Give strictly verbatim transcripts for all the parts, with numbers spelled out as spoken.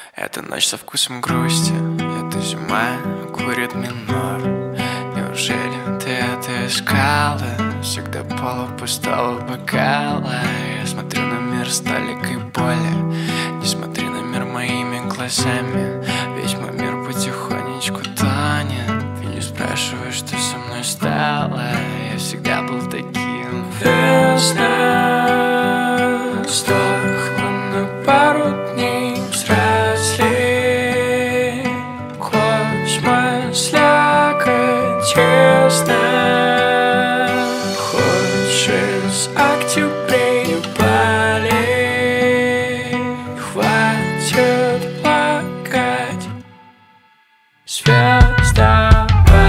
Это ночь со вкусом грусти, это зима, курит минор. Неужели ты это искала? Всегда полупустого бокала. Я смотрю на мир с толикой боли. Не смотри на мир моими глазами, ведь мой мир потихонечку тонет. И не спрашивай, что со мной стало. Я всегда был таким. Весна сдохла на пару дней. Взросли космос лягает тесно. Хочешь из октября болеть, хватит плакать. Звезда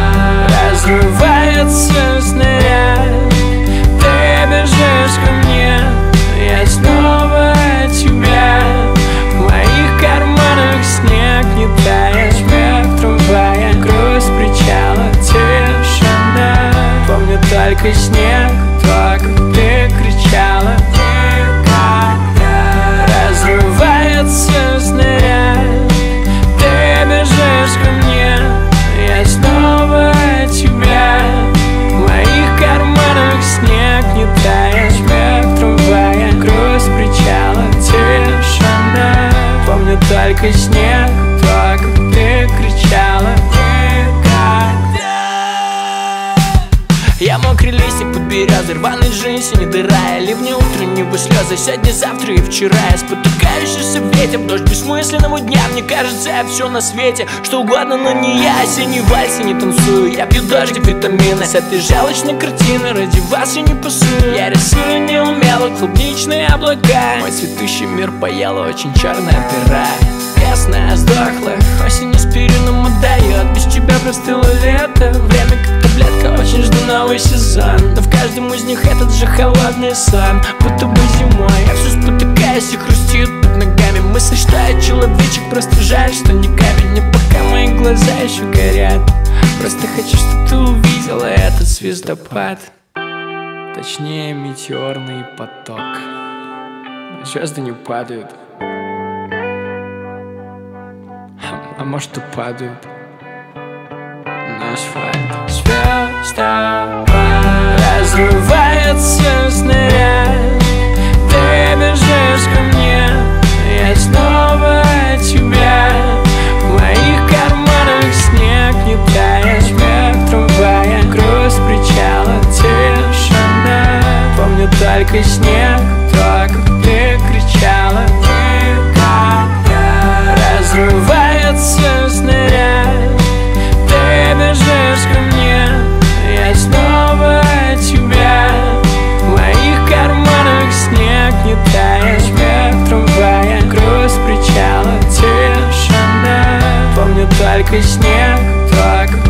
разрывается снаряд. Ты бежишь ко мне, я снова от тебя. В моих карманах снег не тает. Смех трамвая, грусть причала, тишина. Помню только снег, то, как ты кричала. Никогда разрывается снаряд. Ты бежишь ко мне, я снова от тебя. В моих карманах снег не тает. Смех трамвая, грусть причала, тишина. Помню только снег, то, как ты кричала. Никогда. Я мокрый листик под березой, рваный джинсы, не дыра. Ливни утреннего слезы, сегодня, завтра и вчера. Я спотыкающийся ветер, дождь бессмысленному дня. Мне кажется, я все на свете, что угодно, но не я. Осенний вальс, я не танцую, я пью дождь и витамины. С этой жалочной картины ради вас я не пасую. Я рисую неумело клубничные облака. Мой цветущий мир поела очень черная дыра. Ясная сдохла, осень аспирином отдает. Без тебя простыло лето, время как таблетка. Очень жду новый сезон, но в каждом из них этот же холодный сон. Будто бы зимой я все спотыкаюсь и хрустит под ногами. Мысль, что я человечек, просто жаль, что не камень. Не пока мои глаза еще горят. Просто хочу, чтобы ты увидела этот звездопад. Точнее, метеорный поток. Но звезды не падают. А может и падают на асфальт. Звезда разрывается снаряд. Ты бежишь ко мне, я снова от тебя. В моих карманах снег не тает. Смех трамвая, грусть причала, тишина. Помню только снег, то, как ты кричала. Никогда разрывается снаряд. Ты бежишь ко мне, я снова от тебя. В моих карманах снег не тает. Смех трамвая, грусть причала, тишина. Помню только снег, то, как